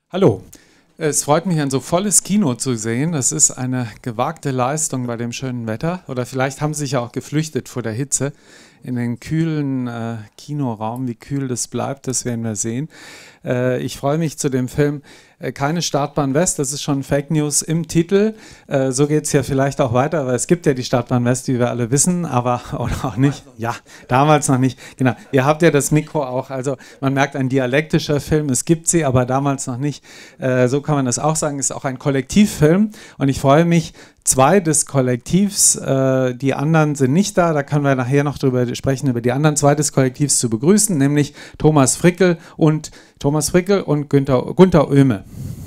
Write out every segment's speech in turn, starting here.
Hallo, es freut mich, ein so volles Kino zu sehen. Das ist eine gewagte Leistung bei dem schönen Wetter. Oder vielleicht haben Sie sich ja auch geflüchtet vor der Hitze in den kühlen Kinoraum. Wie kühl das bleibt, das werden wir sehen. Ich freue mich zu dem Film Keine Startbahn West, das ist schon Fake News im Titel. So geht es ja vielleicht auch weiter, weil es gibt ja die Startbahn West, wie wir alle wissen, aber oder auch nicht. Ja, damals noch nicht. Genau, ihr habt ja das Mikro auch, also man merkt, ein dialektischer Film, es gibt sie, aber damals noch nicht. So kann man das auch sagen, es ist auch ein Kollektivfilm und ich freue mich, zwei des Kollektivs, die anderen sind nicht da, da können wir nachher noch drüber sprechen, über die anderen zwei des Kollektivs zu begrüßen, nämlich Thomas Frickel und Günther Oehme.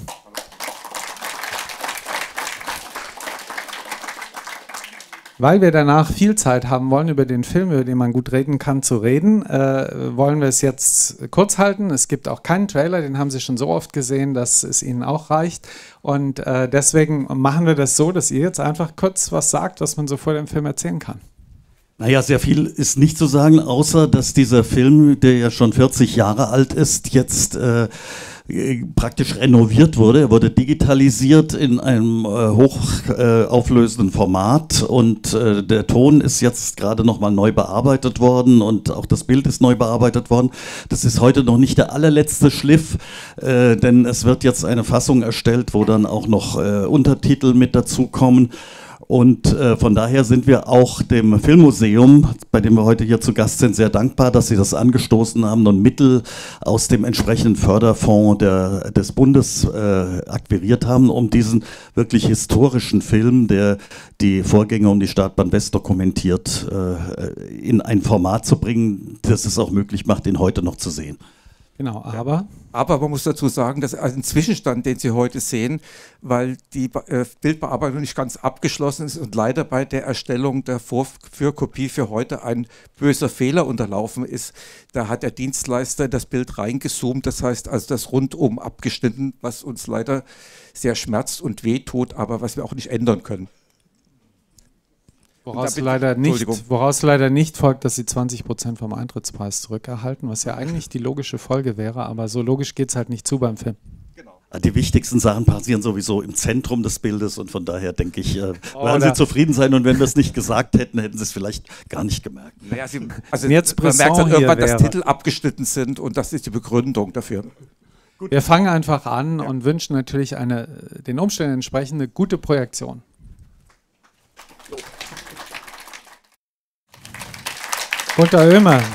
Weil wir danach viel Zeit haben wollen, über den Film, über den man gut reden kann, zu reden, wollen wir es jetzt kurz halten. Es gibt auch keinen Trailer, den haben Sie schon so oft gesehen, dass es Ihnen auch reicht. Und deswegen machen wir das so, dass ihr jetzt einfach kurz was sagt, was man so vor dem Film erzählen kann. Naja, sehr viel ist nicht zu sagen, außer dass dieser Film, der ja schon 40 Jahre alt ist, jetzt praktisch renoviert wurde. Er wurde digitalisiert in einem hochauflösenden Format und der Ton ist jetzt gerade nochmal neu bearbeitet worden und auch das Bild ist neu bearbeitet worden. Das ist heute noch nicht der allerletzte Schliff, denn es wird jetzt eine Fassung erstellt, wo dann auch noch Untertitel mit dazukommen. Und von daher sind wir auch dem Filmmuseum, bei dem wir heute hier zu Gast sind, sehr dankbar, dass sie das angestoßen haben und Mittel aus dem entsprechenden Förderfonds des Bundes akquiriert haben, um diesen wirklich historischen Film, der die Vorgänge um die Startbahn West dokumentiert, in ein Format zu bringen, das es auch möglich macht, ihn heute noch zu sehen. Genau, aber man muss dazu sagen, dass ein Zwischenstand, den Sie heute sehen, weil die Bildbearbeitung nicht ganz abgeschlossen ist und leider bei der Erstellung der Vorführkopie für heute ein böser Fehler unterlaufen ist. Da hat der Dienstleister das Bild reingezoomt, das heißt also das rundum abgeschnitten, was uns leider sehr schmerzt und wehtut, aber was wir auch nicht ändern können. Woraus leider nicht folgt, dass sie 20% vom Eintrittspreis zurückerhalten, was ja eigentlich die logische Folge wäre, aber so logisch geht es halt nicht zu beim Film. Genau. Die wichtigsten Sachen passieren sowieso im Zentrum des Bildes und von daher denke ich, werden Sie zufrieden sein und wenn wir es nicht gesagt hätten, hätten Sie es vielleicht gar nicht gemerkt. Naja, man merkt dann irgendwann, dass Titel abgeschnitten sind und das ist die Begründung dafür. Gut. Wir fangen einfach an und wünschen natürlich eine den Umständen entsprechende gute Projektion. Günther Oehme und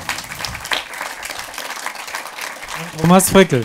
Thomas Frickel.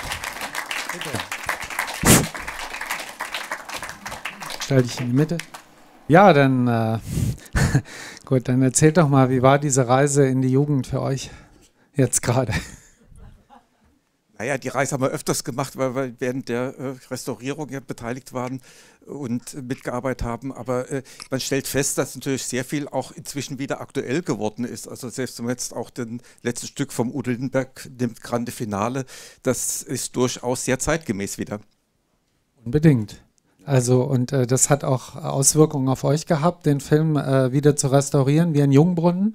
Stell dich in die Mitte. Ja, dann gut, dann erzählt doch mal, wie war diese Reise in die Jugend für euch jetzt gerade? Naja, die Reise haben wir öfters gemacht, weil wir während der Restaurierung ja beteiligt waren und mitgearbeitet haben. Aber man stellt fest, dass natürlich sehr viel auch inzwischen wieder aktuell geworden ist. Also selbst wenn man jetzt auch das letzte Stück vom Udo Lindenberg, dem Grande Finale, das ist durchaus sehr zeitgemäß wieder. Unbedingt. Also und das hat auch Auswirkungen auf euch gehabt, den Film wieder zu restaurieren, wie ein Jungbrunnen?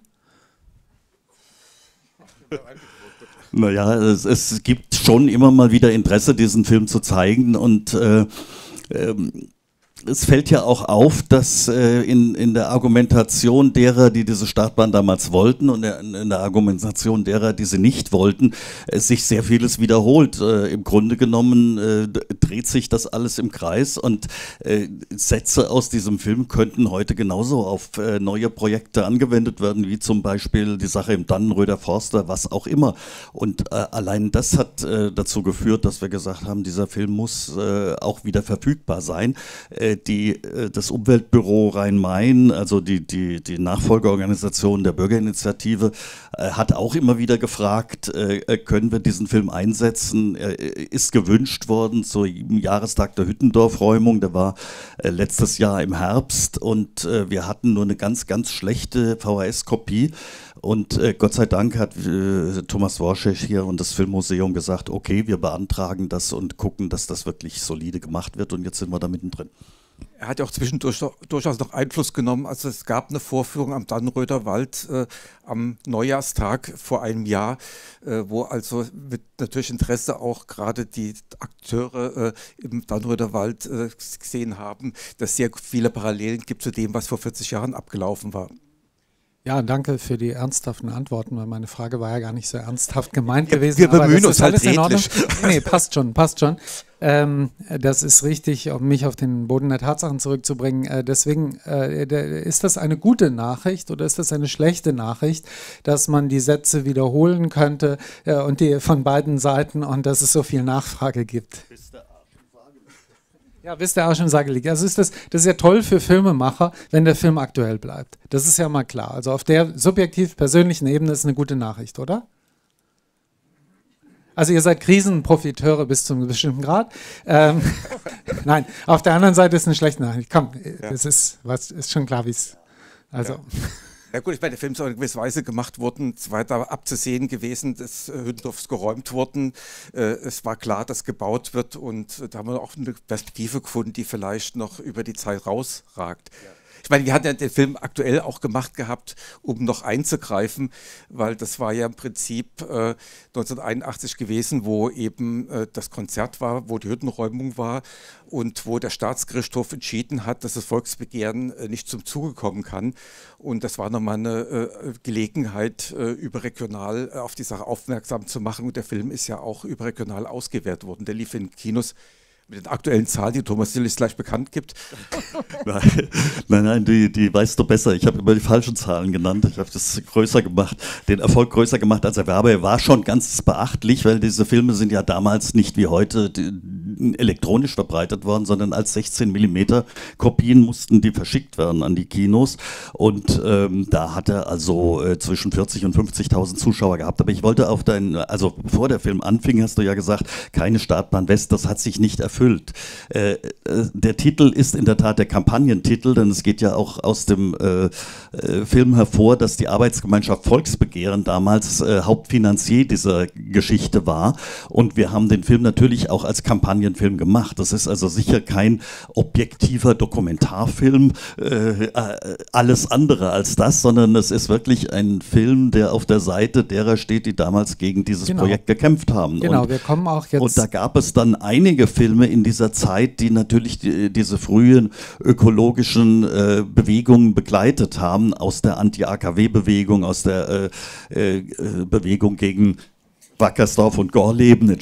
Naja, es gibt schon immer mal wieder Interesse, diesen Film zu zeigen und es fällt ja auch auf, dass in der Argumentation derer, die diese Startbahn damals wollten und in der Argumentation derer, die sie nicht wollten, sich sehr vieles wiederholt. Im Grunde genommen dreht sich das alles im Kreis und Sätze aus diesem Film könnten heute genauso auf neue Projekte angewendet werden, wie zum Beispiel die Sache im Dannenröder Forst oder was auch immer. Und allein das hat dazu geführt, dass wir gesagt haben, dieser Film muss auch wieder verfügbar sein. Das Umweltbüro Rhein-Main, also die Nachfolgeorganisation der Bürgerinitiative, hat auch immer wieder gefragt, können wir diesen Film einsetzen? Er ist gewünscht worden zum Jahrestag der Hüttendorf-Räumung, der war letztes Jahr im Herbst und wir hatten nur eine ganz, ganz schlechte VHS-Kopie. Und Gott sei Dank hat Thomas Worschech hier und das Filmmuseum gesagt, okay, wir beantragen das und gucken, dass das wirklich solide gemacht wird und jetzt sind wir da mittendrin. Er hat ja auch zwischendurch durchaus noch Einfluss genommen. Also es gab eine Vorführung am Dannenröder Wald am Neujahrstag vor einem Jahr, wo also mit natürlich Interesse auch gerade die Akteure im Dannenröder Wald gesehen haben, dass es sehr viele Parallelen gibt zu dem, was vor 40 Jahren abgelaufen war. Ja, danke für die ernsthaften Antworten, weil meine Frage war ja gar nicht so ernsthaft gemeint gewesen. Wir bemühen uns halt redlich. Nee, passt schon, passt schon. Das ist richtig, um mich auf den Boden der Tatsachen zurückzubringen. Deswegen, ist das eine gute Nachricht oder ist das eine schlechte Nachricht, dass man die Sätze wiederholen könnte und die von beiden Seiten und dass es so viel Nachfrage gibt? Ja, bis der Arsch im Sarge liegt. Also das ist ja toll für Filmemacher, wenn der Film aktuell bleibt. Das ist ja mal klar. Also auf der subjektiv persönlichen Ebene ist eine gute Nachricht, oder? Also ihr seid Krisenprofiteure bis zu einem bestimmten Grad. Nein, auf der anderen Seite ist eine schlechte Nachricht. Komm, das ist schon klar, wie es... Also... Ja. Ja gut, ich meine, der Film ist auch in gewisser Weise gemacht worden, es war da abzusehen gewesen, dass Hüttendorf geräumt wurden. Es war klar, dass gebaut wird und da haben wir auch eine Perspektive gefunden, die vielleicht noch über die Zeit rausragt. Ja. Ich meine, wir hatten ja den Film aktuell auch gemacht gehabt, um noch einzugreifen, weil das war ja im Prinzip 1981 gewesen, wo eben das Konzert war, wo die Hüttenräumung war und wo der Staatsgerichtshof entschieden hat, dass das Volksbegehren nicht zum Zuge kommen kann. Und das war nochmal eine Gelegenheit, überregional auf die Sache aufmerksam zu machen. Und der Film ist ja auch überregional ausgewertet worden. Der lief in Kinos mit den aktuellen Zahlen, die Thomas Sillis gleich bekannt gibt. Nein, die weißt du besser. Ich habe immer die falschen Zahlen genannt. Ich habe das größer gemacht, den Erfolg größer gemacht als er war. Aber er war schon ganz beachtlich, weil diese Filme sind ja damals nicht wie heute elektronisch verbreitet worden, sondern als 16 mm Kopien mussten die verschickt werden an die Kinos. Und da hat er also zwischen 40.000 und 50.000 Zuschauer gehabt. Aber ich wollte auf also bevor der Film anfing, hast du ja gesagt, keine Startbahn West, das hat sich nicht erfüllt. Der Titel ist in der Tat der Kampagnentitel, denn es geht ja auch aus dem Film hervor, dass die Arbeitsgemeinschaft Volksbegehren damals Hauptfinanzier dieser Geschichte war. Und wir haben den Film natürlich auch als Kampagnenfilm gemacht. Das ist also sicher kein objektiver Dokumentarfilm, alles andere als das, sondern es ist wirklich ein Film, der auf der Seite derer steht, die damals gegen dieses Projekt gekämpft haben. Genau, wir kommen auch jetzt... Und da gab es dann einige Filme in dieser Zeit, die natürlich diese frühen ökologischen Bewegungen begleitet haben, aus der Anti-AKW-Bewegung, aus der Bewegung gegen Wackersdorf und Gorleben.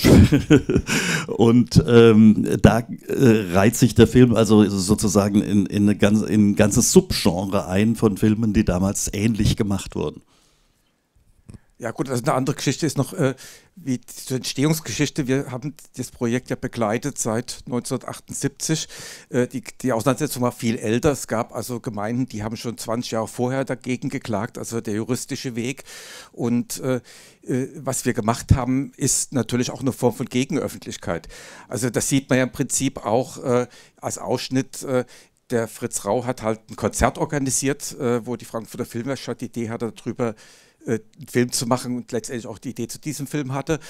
Und da reiht sich der Film also sozusagen in ein ganzes Subgenre ein von Filmen, die damals ähnlich gemacht wurden. Ja gut, also eine andere Geschichte ist noch wie die Entstehungsgeschichte. Wir haben das Projekt ja begleitet seit 1978. Die Auseinandersetzung war viel älter. Es gab also Gemeinden, die haben schon 20 Jahre vorher dagegen geklagt, also der juristische Weg. Und was wir gemacht haben, ist natürlich auch eine Form von Gegenöffentlichkeit. Also das sieht man ja im Prinzip auch als Ausschnitt. Der Fritz Rau hat halt ein Konzert organisiert, wo die Frankfurter Filmwerkstatt die Idee hatte, darüber einen Film zu machen und letztendlich auch die Idee zu diesem Film hatte.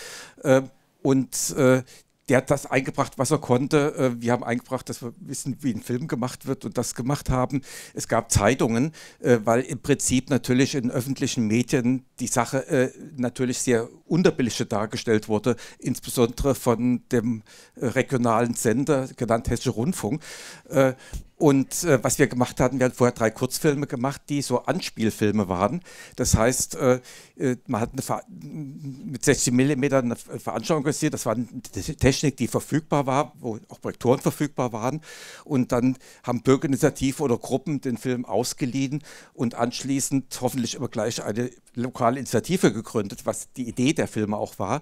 Der hat das eingebracht, was er konnte. Wir haben eingebracht, dass wir wissen, wie ein Film gemacht wird und das gemacht haben. Es gab Zeitungen, weil im Prinzip natürlich in öffentlichen Medien die Sache natürlich sehr unterbelichtet dargestellt wurde, insbesondere von dem regionalen Sender, genannt Hessische Rundfunk. Was wir gemacht hatten, wir hatten vorher 3 Kurzfilme gemacht, die so Anspielfilme waren. Das heißt, man hat mit 60 mm eine Veranstaltung organisiert. Das war eine Technik, die verfügbar war, wo auch Projektoren verfügbar waren. Und dann haben Bürgerinitiativen oder Gruppen den Film ausgeliehen und anschließend hoffentlich immer gleich eine lokale Initiative gegründet, was die Idee der Filme auch war.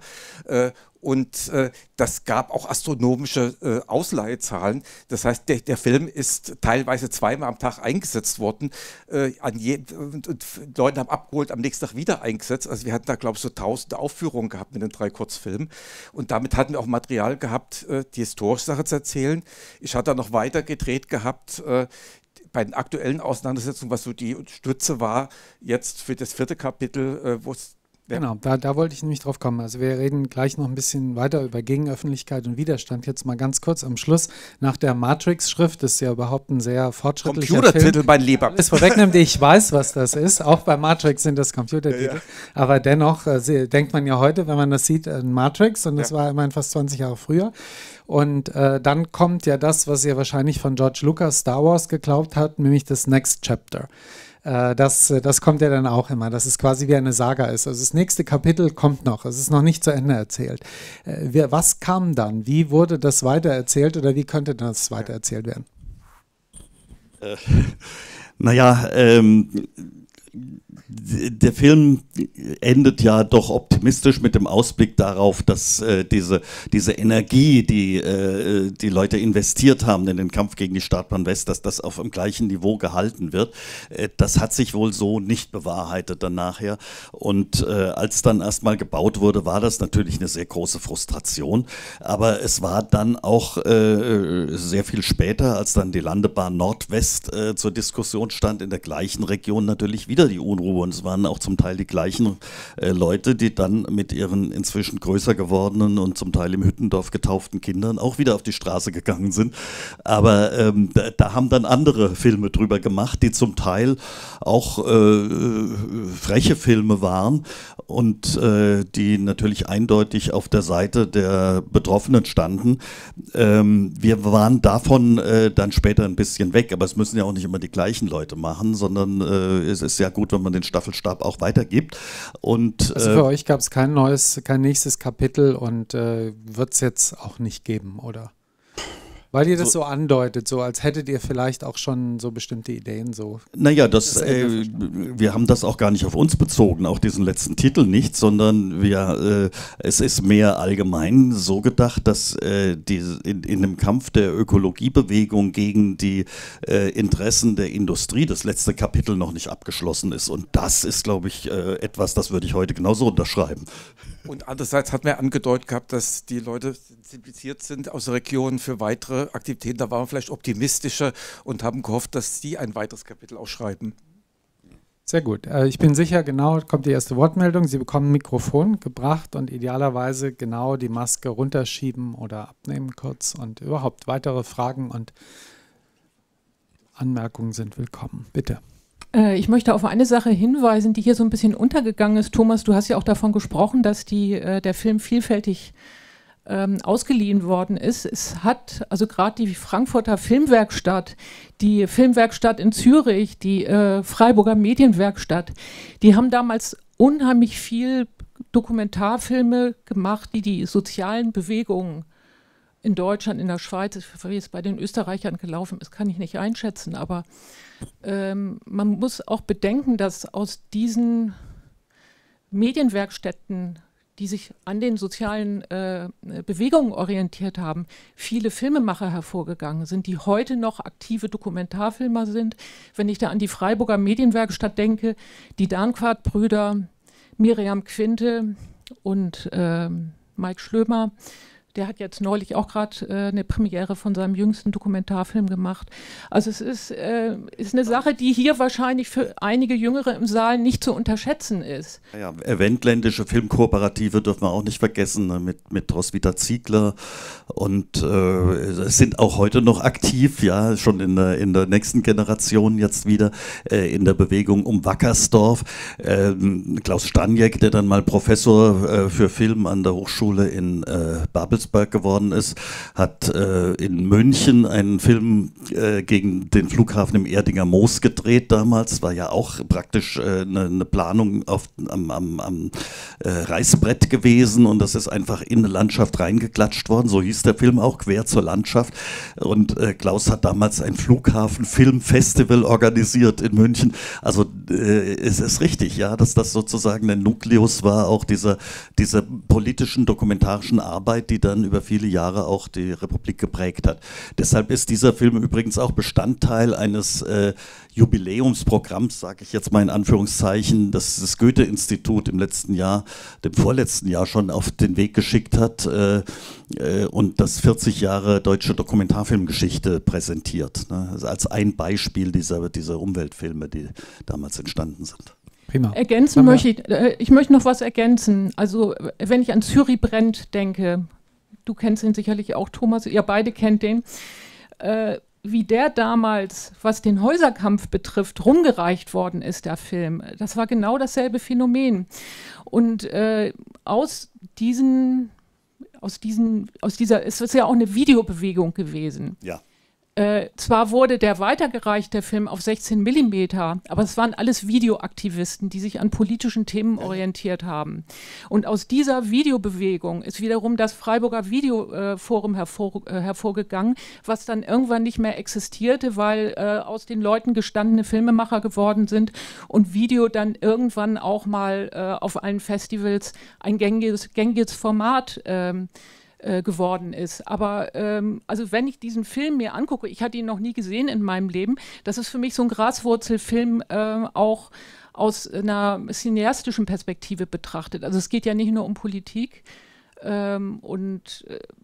Das gab auch astronomische Ausleihezahlen. Das heißt, der Film ist teilweise 2-mal am Tag eingesetzt worden. Und Leute haben abgeholt, am nächsten Tag wieder eingesetzt. Also wir hatten da, glaube ich, so 1000 Aufführungen gehabt mit den 3 Kurzfilmen. Und damit hatten wir auch Material gehabt, die historische Sache zu erzählen. Ich hatte da noch weiter gedreht gehabt, bei den aktuellen Auseinandersetzungen, was so die Stütze war, jetzt für das 4. Kapitel, wo es Genau, da wollte ich nämlich drauf kommen. Also wir reden gleich noch ein bisschen weiter über Gegenöffentlichkeit und Widerstand. Jetzt mal ganz kurz am Schluss. Nach der Matrix-Schrift ist ja überhaupt ein sehr fortschrittlicher Computertitel, Film. mein Lieber. Alles vorwegnimmt, ich weiß, was das ist. Auch bei Matrix sind das Computertitel. Ja. Aber dennoch denkt man ja heute, wenn man das sieht, an Matrix. Und das war immerhin fast 20 Jahre früher. Und dann kommt ja das, was ihr wahrscheinlich von George Lucas Star Wars geglaubt habt, nämlich das Next Chapter. Das kommt ja dann auch immer, dass es quasi wie eine Saga ist. Also das nächste Kapitel kommt noch, es ist noch nicht zu Ende erzählt. Was kam dann? Wie wurde das weitererzählt oder wie könnte das weitererzählt werden? Der Film endet ja doch optimistisch mit dem Ausblick darauf, dass diese Energie, die die Leute investiert haben in den Kampf gegen die Stadtbahn West, dass das auf dem gleichen Niveau gehalten wird. Das hat sich wohl so nicht bewahrheitet dann nachher. Und als dann erstmal gebaut wurde, war das natürlich eine sehr große Frustration. Aber es war dann auch sehr viel später, als dann die Landebahn Nordwest zur Diskussion stand, in der gleichen Region natürlich wieder die Unruhe. Und es waren auch zum Teil die gleichen Leute, die dann mit ihren inzwischen größer gewordenen und zum Teil im Hüttendorf getauften Kindern auch wieder auf die Straße gegangen sind. Aber da haben dann andere Filme drüber gemacht, die zum Teil auch freche Filme waren und die natürlich eindeutig auf der Seite der Betroffenen standen. Wir waren davon dann später ein bisschen weg, aber es müssen ja auch nicht immer die gleichen Leute machen, sondern es ist ja gut, wenn man den Staffelstab auch weitergibt. Und, also für euch gab es kein nächstes Kapitel und wird es jetzt auch nicht geben, oder? Weil ihr das so andeutet, so als hättet ihr vielleicht auch schon so bestimmte Ideen. So. Naja, wir haben das auch gar nicht auf uns bezogen, auch diesen letzten Titel nicht, sondern es ist mehr allgemein so gedacht, dass in dem Kampf der Ökologiebewegung gegen die Interessen der Industrie das letzte Kapitel noch nicht abgeschlossen ist. Und das ist, glaube ich, etwas, das würde ich heute genauso unterschreiben. Und andererseits hat man angedeutet gehabt, dass die Leute sensibilisiert sind aus der Region für weitere Aktivitäten. Da waren wir vielleicht optimistischer und haben gehofft, dass sie ein weiteres Kapitel auch schreiben. Sehr gut. Ich bin sicher, genau, kommt die erste Wortmeldung. Sie bekommen ein Mikrofon gebracht und idealerweise genau die Maske runterschieben oder abnehmen kurz. Und überhaupt weitere Fragen und Anmerkungen sind willkommen. Bitte. Ich möchte auf eine Sache hinweisen, die hier so ein bisschen untergegangen ist. Thomas, du hast ja auch davon gesprochen, dass der Film vielfältig ausgeliehen worden ist. Es hat also gerade die Frankfurter Filmwerkstatt, die Filmwerkstatt in Zürich, die Freiburger Medienwerkstatt, die haben damals unheimlich viel Dokumentarfilme gemacht, die die sozialen Bewegungen in Deutschland, in der Schweiz, wie es bei den Österreichern gelaufen ist, kann ich nicht einschätzen, aber man muss auch bedenken, dass aus diesen Medienwerkstätten, die sich an den sozialen Bewegungen orientiert haben, viele Filmemacher hervorgegangen sind, die heute noch aktive Dokumentarfilmer sind. Wenn ich da an die Freiburger Medienwerkstatt denke, die Danquart-Brüder, Miriam Quinte und Mike Schlömer, der hat jetzt neulich auch gerade eine Premiere von seinem jüngsten Dokumentarfilm gemacht. Also es ist eine Sache, die hier wahrscheinlich für einige Jüngere im Saal nicht zu unterschätzen ist. Ja, eventländische Filmkooperative dürfen wir auch nicht vergessen, ne, mit Roswitha Ziegler und sind auch heute noch aktiv, ja, schon in der nächsten Generation jetzt wieder in der Bewegung um Wackersdorf. Klaus Staniek, der dann mal Professor für Film an der Hochschule in Babelsberg geworden ist, hat in München einen Film gegen den Flughafen im Erdinger Moos gedreht damals. War ja auch praktisch eine Planung am Reißbrett gewesen und das ist einfach in eine Landschaft reingeklatscht worden. So hieß der Film auch, Quer zur Landschaft. Und Klaus hat damals ein Flughafen-Filmfestival organisiert in München. Also es ist richtig, ja, dass das sozusagen ein Nukleus war, auch dieser politischen, dokumentarischen Arbeit, die dann über viele Jahre auch die Republik geprägt hat. Deshalb ist dieser Film übrigens auch Bestandteil eines Jubiläumsprogramms, sage ich jetzt mal in Anführungszeichen, das das Goethe-Institut im vorletzten Jahr schon auf den Weg geschickt hat und das 40 Jahre deutsche Dokumentarfilmgeschichte präsentiert. Ne? Also als ein Beispiel dieser Umweltfilme, die damals entstanden sind. Prima. Ergänzen möchte ich möchte noch was ergänzen. Also wenn ich an Cyri Brent denke, du kennst ihn sicherlich auch, Thomas, ihr beide kennt den, wie der damals, was den Häuserkampf betrifft, rumgereicht worden ist, der Film. Das war genau dasselbe Phänomen. Und aus dieser, es ist ja auch eine Videobewegung gewesen. Ja. Zwar wurde der weitergereicht, der Film, auf 16 Millimeter, aber es waren alles Videoaktivisten, die sich an politischen Themen orientiert haben. Und aus dieser Videobewegung ist wiederum das Freiburger Videoforum hervorgegangen, was dann irgendwann nicht mehr existierte, weil aus den Leuten gestandene Filmemacher geworden sind und Video dann irgendwann auch mal auf allen Festivals ein gängiges Format geworden ist. Aber also wenn ich diesen Film mir angucke, ich hatte ihn noch nie gesehen in meinem Leben, das ist für mich so ein Graswurzelfilm auch aus einer cineastischen Perspektive betrachtet. Also es geht ja nicht nur um Politik und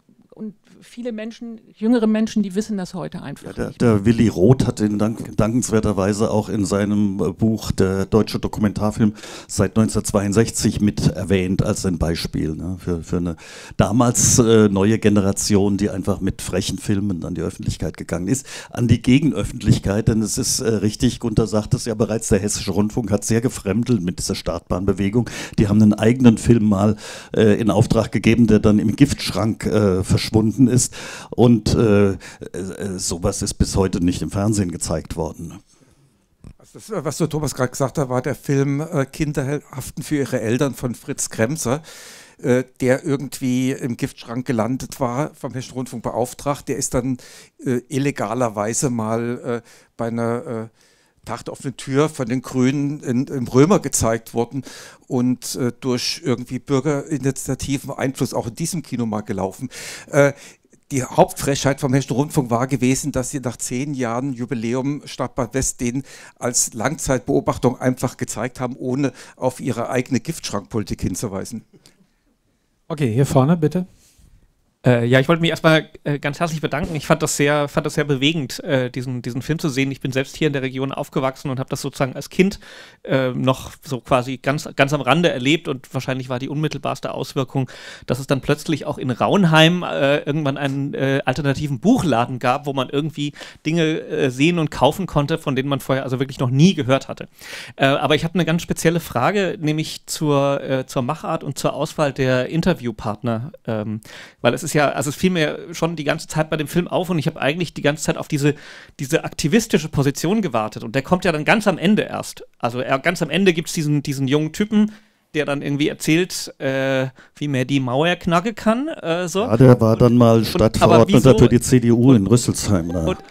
viele Menschen, jüngere Menschen, die wissen das heute einfach nicht. Der Willi Roth hat ihn dankenswerterweise auch in seinem Buch Der deutsche Dokumentarfilm seit 1962 mit erwähnt als ein Beispiel, ne, für eine damals neue Generation, die einfach mit frechen Filmen an die Öffentlichkeit gegangen ist, an die Gegenöffentlichkeit, denn es ist richtig, Gunther sagt es ja bereits, der Hessische Rundfunk hat sehr gefremdelt mit dieser Startbahnbewegung. Die haben einen eigenen Film mal in Auftrag gegeben, der dann im Giftschrank verschwunden ist und sowas ist bis heute nicht im Fernsehen gezeigt worden. Also das, was du Thomas gerade gesagt hast, war der Film Kinder haften für ihre Eltern von Fritz Kremser, der irgendwie im Giftschrank gelandet war, vom Hessischen Rundfunk beauftragt. Der ist dann illegalerweise mal bei einer Tag auf eine Tür von den Grünen im Römer gezeigt worden und durch irgendwie Bürgerinitiativen Einfluss auch in diesem Kino mal gelaufen. Die Hauptfrechheit vom Hessischen Rundfunk war gewesen, dass sie nach 10 Jahren Jubiläum Stadtbahn West den als Langzeitbeobachtung einfach gezeigt haben, ohne auf ihre eigene Giftschrankpolitik hinzuweisen. Okay, hier vorne bitte. Ja, ich wollte mich erstmal ganz herzlich bedanken. Ich fand das sehr bewegend, diesen Film zu sehen. Ich bin selbst hier in der Region aufgewachsen und habe das sozusagen als Kind noch so quasi ganz am Rande erlebt und wahrscheinlich war die unmittelbarste Auswirkung, dass es dann plötzlich auch in Raunheim irgendwann einen alternativen Buchladen gab, wo man irgendwie Dinge sehen und kaufen konnte, von denen man vorher also wirklich noch nie gehört hatte. Aber ich habe eine ganz spezielle Frage, nämlich zur Machart und zur Auswahl der Interviewpartner, weil es ist ja, also es fiel mir schon die ganze Zeit bei dem Film auf und ich habe eigentlich die ganze Zeit auf diese aktivistische Position gewartet und der kommt ja dann ganz am Ende erst. Also ganz am Ende gibt es diesen jungen Typen, der dann irgendwie erzählt, wie man die Mauer knacken kann. So. Ja, der war dann mal Stadtverordneter für die CDU in Rüsselsheim.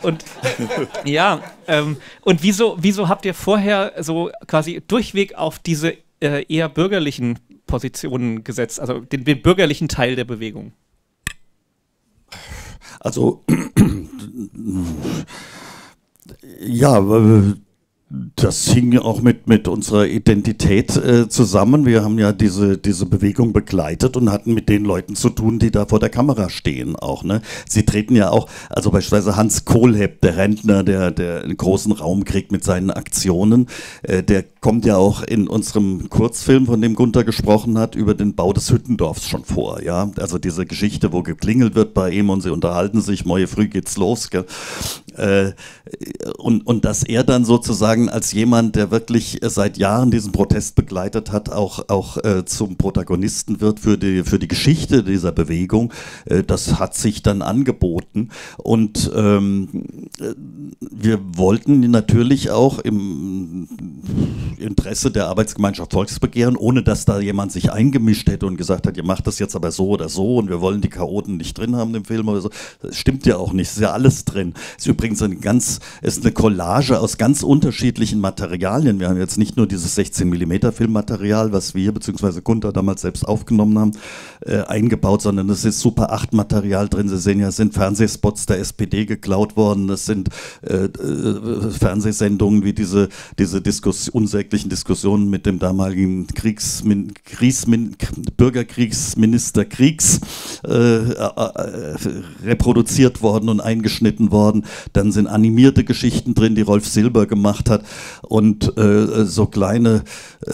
Und wieso habt ihr vorher so quasi durchweg auf diese eher bürgerlichen Positionen gesetzt, also den bürgerlichen Teil der Bewegung? Also, ja, das hing auch mit unserer Identität zusammen. Wir haben ja diese Bewegung begleitet und hatten mit den Leuten zu tun, die da vor der Kamera stehen auch. Ne? Sie treten ja auch, also beispielsweise Hans Kohlhepp, der Rentner, der einen großen Raum kriegt mit seinen Aktionen, der kommt ja auch in unserem Kurzfilm, von dem Gunther gesprochen hat, über den Bau des Hüttendorfs schon vor. Ja? Also diese Geschichte, wo geklingelt wird bei ihm und sie unterhalten sich, morgen früh geht's los. Gell? Und dass er dann sozusagen als jemand, der wirklich seit Jahren diesen Protest begleitet hat, auch zum Protagonisten wird für die Geschichte dieser Bewegung, das hat sich dann angeboten. Und wir wollten natürlich auch im Interesse der Arbeitsgemeinschaft Volksbegehren, ohne dass da jemand sich eingemischt hätte und gesagt hat, ihr macht das jetzt aber so oder so und wir wollen die Chaoten nicht drin haben im Film oder so. Das stimmt ja auch nicht, es ist ja alles drin. Es ist übrigens eine Collage aus ganz unterschiedlichen Materialien. Wir haben jetzt nicht nur dieses 16mm Filmmaterial, was wir bzw. Gunther damals selbst aufgenommen haben, eingebaut, sondern es ist Super 8 Material drin. Sie sehen ja, es sind Fernsehspots der SPD geklaut worden, es sind Fernsehsendungen wie diese unsäglichen Diskussionen mit dem damaligen Bürgerkriegsminister Kriegs reproduziert worden und eingeschnitten worden. Dann sind animierte Geschichten drin, die Rolf Silber gemacht hat und so kleine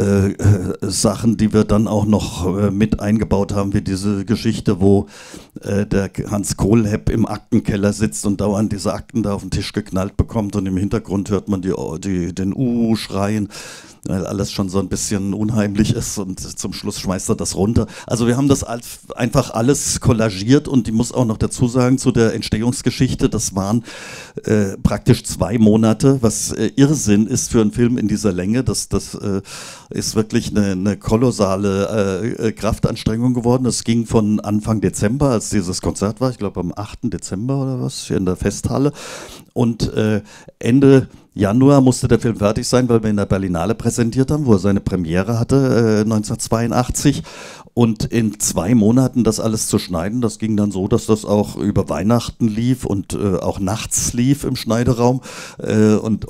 Sachen, die wir dann auch noch mit eingebaut haben, wie diese Geschichte, wo der Hans Kohlhepp im Aktenkeller sitzt und dauernd diese Akten da auf den Tisch geknallt bekommt und im Hintergrund hört man den schreien, weil alles schon so ein bisschen unheimlich ist und zum Schluss schmeißt er das runter. Also wir haben das einfach alles kollagiert und ich muss auch noch dazu sagen, zu der Entstehungsgeschichte, das waren praktisch 2 Monate, was Irrsinn ist für einen Film in dieser Länge. Das ist wirklich eine kolossale Kraftanstrengung geworden. Es ging von Anfang Dezember, als dieses Konzert war, ich glaube am 8. Dezember oder was, hier in der Festhalle, und Ende Januar musste der Film fertig sein, weil wir in der Berlinale präsentiert haben, wo er seine Premiere hatte, 1982. Und in 2 Monaten das alles zu schneiden, das ging dann so, dass das auch über Weihnachten lief und auch nachts lief im Schneideraum und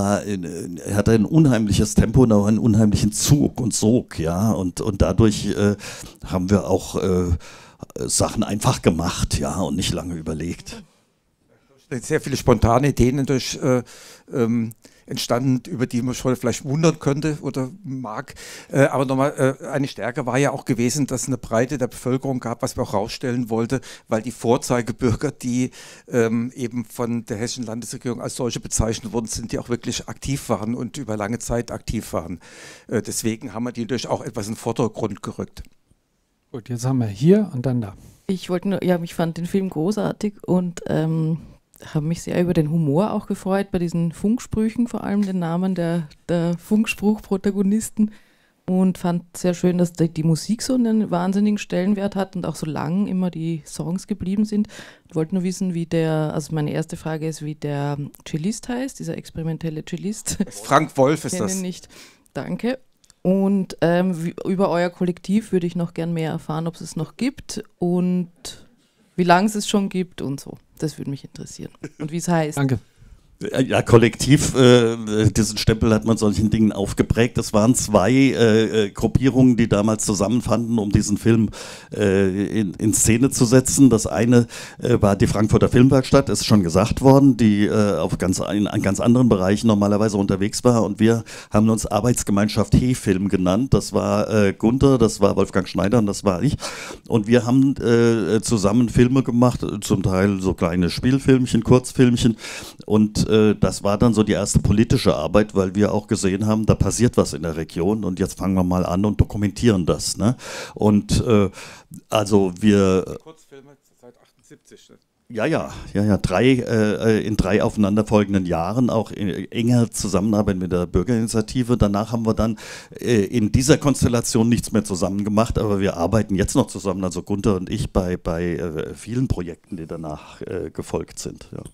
er hatte ein unheimliches Tempo und auch einen unheimlichen Zug und Sog, ja. Und dadurch haben wir auch Sachen einfach gemacht, ja, und nicht lange überlegt. Sehr viele spontane Ideen durch entstanden, über die man schon vielleicht wundern könnte oder mag. Aber nochmal, eine Stärke war ja auch gewesen, dass es eine Breite der Bevölkerung gab, was wir auch rausstellen wollten, weil die Vorzeigebürger, die eben von der hessischen Landesregierung als solche bezeichnet worden sind, die auch wirklich aktiv waren und über lange Zeit aktiv waren. Deswegen haben wir die natürlich auch etwas in den Vordergrund gerückt. Gut, jetzt haben wir hier und dann da. Ich wollte nur, ja, ich fand den Film großartig und habe mich sehr über den Humor auch gefreut, bei diesen Funksprüchen, vor allem den Namen der Funkspruch-Protagonisten, und fand sehr schön, dass die Musik so einen wahnsinnigen Stellenwert hat und auch so lang immer die Songs geblieben sind. Ich wollte nur wissen, also meine erste Frage ist, wie der Cellist heißt, dieser experimentelle Cellist. Frank Wolf ist das. Ich kenne ihn nicht. Danke. Und über euer Kollektiv würde ich noch gern mehr erfahren, ob es es noch gibt und wie lange es schon gibt und so. Das würde mich interessieren. Und wie es heißt. Danke. Ja, kollektiv, diesen Stempel hat man solchen Dingen aufgeprägt. Es waren 2 Gruppierungen, die damals zusammenfanden, um diesen Film in Szene zu setzen. Das eine war die Frankfurter Filmwerkstatt, ist schon gesagt worden, die in ganz anderen Bereichen normalerweise unterwegs war. Und wir haben uns Arbeitsgemeinschaft He-Film genannt. Das war Gunther, das war Wolfgang Schneider und das war ich. Und wir haben zusammen Filme gemacht, zum Teil so kleine Spielfilmchen, Kurzfilmchen. Und das war dann so die erste politische Arbeit, weil wir auch gesehen haben, da passiert was in der Region und jetzt fangen wir mal an und dokumentieren das. Ne? Und also wir... Kurzfilme seit 78, ne? Ja, in 3 aufeinanderfolgenden Jahren auch enger Zusammenarbeit mit der Bürgerinitiative. Danach haben wir dann in dieser Konstellation nichts mehr zusammen gemacht, aber wir arbeiten jetzt noch zusammen, also Gunther und ich, bei vielen Projekten, die danach gefolgt sind. Ja.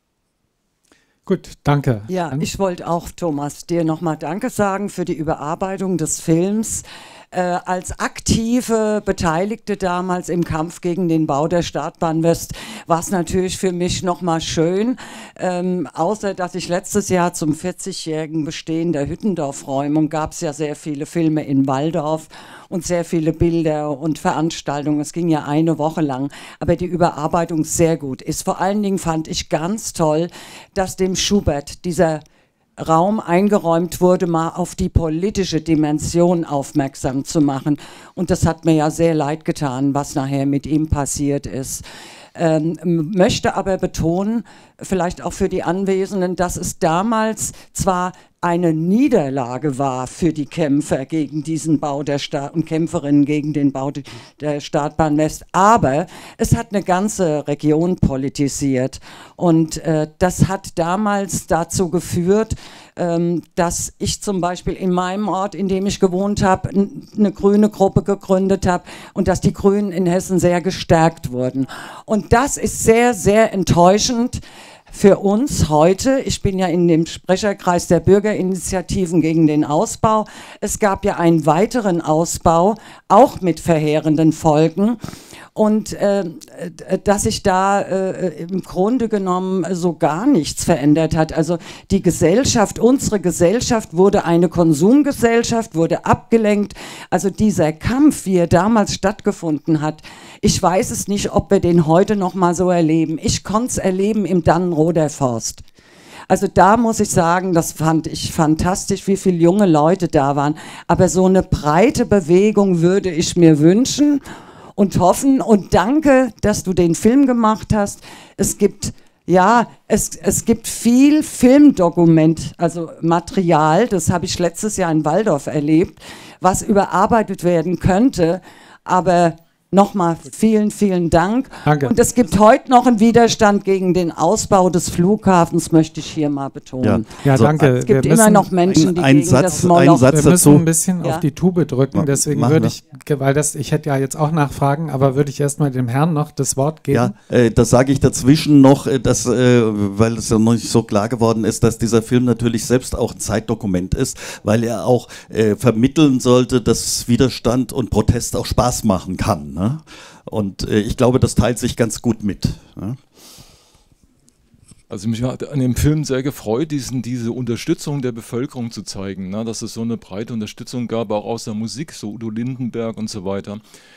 Gut, danke. Ja, ich wollte auch, Thomas, dir nochmal Danke sagen für die Überarbeitung des Films. Als aktive Beteiligte damals im Kampf gegen den Bau der Startbahn West war es natürlich für mich nochmal schön, außer dass ich letztes Jahr zum 40-jährigen Bestehen der Hüttendorf-Räumung gab es ja sehr viele Filme in Walldorf und sehr viele Bilder und Veranstaltungen. Es ging ja eine Woche lang, aber die Überarbeitung sehr gut ist. Vor allen Dingen fand ich ganz toll, dass dem Schubert dieser Raum eingeräumt wurde, mal auf die politische Dimension aufmerksam zu machen. Und das hat mir ja sehr leid getan, was nachher mit ihm passiert ist. Möchte aber betonen, vielleicht auch für die Anwesenden, dass es damals zwar eine Niederlage war für die Kämpfer gegen diesen Bau der und Kämpferinnen gegen den Bau der Startbahn West, aber es hat eine ganze Region politisiert und das hat damals dazu geführt, dass ich zum Beispiel in meinem Ort, in dem ich gewohnt habe, eine grüne Gruppe gegründet habe und dass die Grünen in Hessen sehr gestärkt wurden. Und das ist sehr, sehr enttäuschend für uns heute. Ich bin ja in dem Sprecherkreis der Bürgerinitiativen gegen den Ausbau. Es gab ja einen weiteren Ausbau, auch mit verheerenden Folgen. und dass sich da im Grunde genommen so gar nichts verändert hat. Also die Gesellschaft, unsere Gesellschaft wurde eine Konsumgesellschaft, wurde abgelenkt. Also dieser Kampf, wie er damals stattgefunden hat, ich weiß es nicht, ob wir den heute noch mal so erleben. Ich konnte es erleben im Dannenroder Forst. Also da muss ich sagen, das fand ich fantastisch, wie viele junge Leute da waren. Aber so eine breite Bewegung würde ich mir wünschen und hoffen. Und danke, dass du den Film gemacht hast. Es gibt viel Filmdokument, also Material, das habe ich letztes Jahr in Walldorf erlebt, was überarbeitet werden könnte. Aber nochmal vielen, vielen Dank. Danke. Und es gibt heute noch einen Widerstand gegen den Ausbau des Flughafens, möchte ich hier mal betonen. Ja, So, danke. Es gibt immer noch Menschen, die gegen das ein Moloch... Satz Wir müssen dazu. ein bisschen auf die Tube drücken, deswegen würde ich, weil ich hätte ja jetzt auch Nachfragen, aber würde ich erstmal dem Herrn noch das Wort geben. Ja, das sage ich dazwischen noch, dass, weil es ja noch nicht so klar geworden ist, dass dieser Film natürlich selbst auch ein Zeitdokument ist, weil er auch vermitteln sollte, dass Widerstand und Protest auch Spaß machen kann. Ne? Und ich glaube, das teilt sich ganz gut mit. Ne? Also mich hat an dem Film sehr gefreut, diese Unterstützung der Bevölkerung zu zeigen, ne? Dass es so eine breite Unterstützung gab, auch aus der Musik, so Udo Lindenberg und so weiter.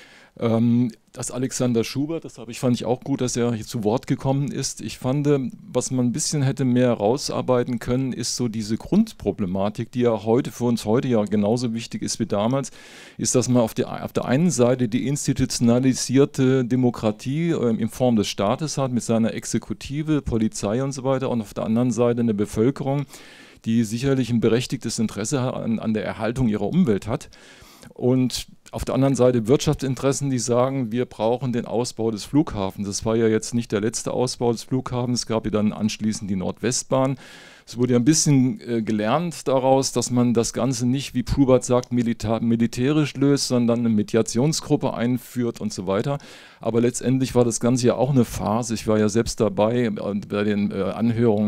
Das Alexander Schubert, fand ich auch gut, dass er hier zu Wort gekommen ist. Ich fand, was man ein bisschen hätte mehr herausarbeiten können, ist so diese Grundproblematik, die ja für uns heute ja genauso wichtig ist wie damals, ist, dass man auf der einen Seite die institutionalisierte Demokratie in Form des Staates hat, mit seiner Exekutive, Polizei und so weiter, und auf der anderen Seite eine Bevölkerung, die sicherlich ein berechtigtes Interesse an der Erhaltung ihrer Umwelt hat. Und auf der anderen Seite Wirtschaftsinteressen, die sagen, wir brauchen den Ausbau des Flughafens. Das war ja jetzt nicht der letzte Ausbau des Flughafens, es gab ja dann anschließend die Nordwestbahn. Es wurde ja ein bisschen gelernt daraus, dass man das Ganze nicht, wie Schubert sagt, militärisch löst, sondern eine Mediationsgruppe einführt und so weiter. Aber letztendlich war das Ganze ja auch eine Farce. Ich war ja selbst dabei bei den Anhörungen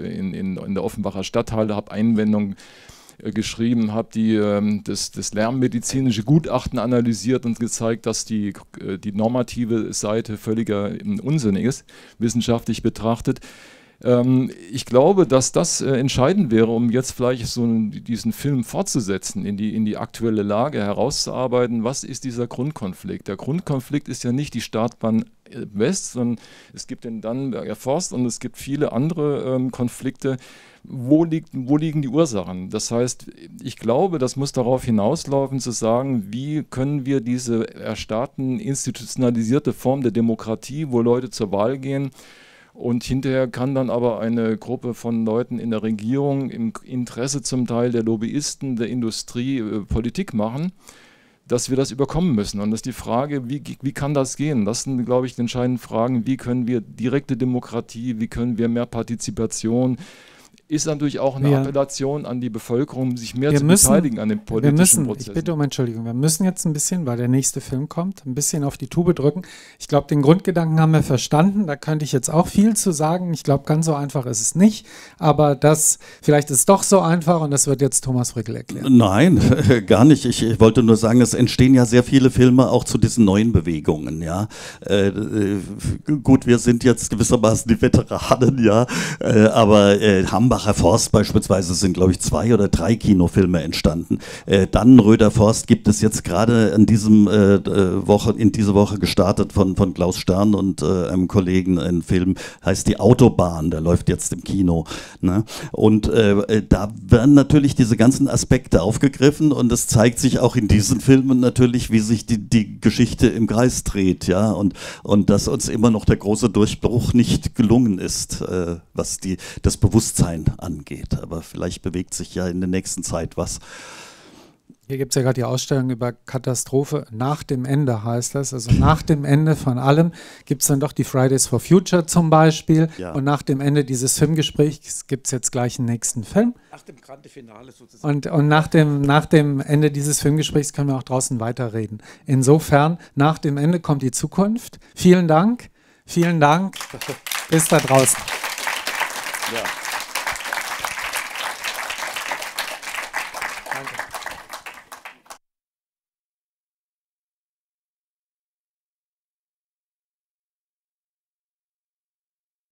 in der Offenbacher Stadthalle, habe Einwendungen geschrieben, habe das lärmmedizinische Gutachten analysiert und gezeigt, dass die normative Seite völliger Unsinn ist, wissenschaftlich betrachtet. Ich glaube, dass das entscheidend wäre, um jetzt vielleicht diesen Film fortzusetzen, in die aktuelle Lage herauszuarbeiten, was ist dieser Grundkonflikt. Der Grundkonflikt ist ja nicht die Startbahn West, sondern es gibt den Dannenberger Forst und es gibt viele andere Konflikte. Wo liegen die Ursachen? Das heißt, ich glaube, das muss darauf hinauslaufen, zu sagen, wie können wir diese erstarrten, institutionalisierte Form der Demokratie, wo Leute zur Wahl gehen, und hinterher kann dann aber eine Gruppe von Leuten in der Regierung im Interesse zum Teil der Lobbyisten, der Industrie Politik machen, dass wir das überkommen müssen. Und das ist die Frage, wie kann das gehen? Das sind, glaube ich, die entscheidenden Fragen. Wie können wir direkte Demokratie, wie können wir mehr Partizipation, ist natürlich auch eine Appellation an die Bevölkerung, sich mehr zu beteiligen an dem politischen Prozess. Ich bitte um Entschuldigung, wir müssen jetzt ein bisschen, weil der nächste Film kommt, ein bisschen auf die Tube drücken. Ich glaube, den Grundgedanken haben wir verstanden, da könnte ich jetzt auch viel zu sagen. Ich glaube, ganz so einfach ist es nicht, aber vielleicht ist es doch so einfach und das wird jetzt Thomas Frickel erklären. Nein, gar nicht. Ich wollte nur sagen, es entstehen ja sehr viele Filme auch zu diesen neuen Bewegungen, ja. Gut, wir sind jetzt gewissermaßen die Veteranen, ja, aber Hambacher Forst beispielsweise sind, glaube ich, 2 oder 3 Kinofilme entstanden. Dannenröder Forst gibt es jetzt gerade in diese Woche gestartet von Klaus Stern und einem Kollegen, ein Film, heißt Die Autobahn, der läuft jetzt im Kino. Ne? Und da werden natürlich diese ganzen Aspekte aufgegriffen und es zeigt sich auch in diesen Filmen natürlich, wie sich die Geschichte im Kreis dreht, ja, und dass uns immer noch der große Durchbruch nicht gelungen ist, was das Bewusstsein angeht. Aber vielleicht bewegt sich ja in der nächsten Zeit was. Hier gibt es ja gerade die Ausstellung über Katastrophe nach dem Ende, heißt das. Also nach dem Ende von allem gibt es dann doch die Fridays for Future zum Beispiel. Ja. Und nach dem Ende dieses Filmgesprächs gibt es jetzt gleich einen nächsten Film. Nach dem Grande Finale sozusagen. Und nach dem Ende dieses Filmgesprächs können wir auch draußen weiterreden. Insofern, nach dem Ende kommt die Zukunft. Vielen Dank. Vielen Dank. Bis da draußen. Ja. Danke.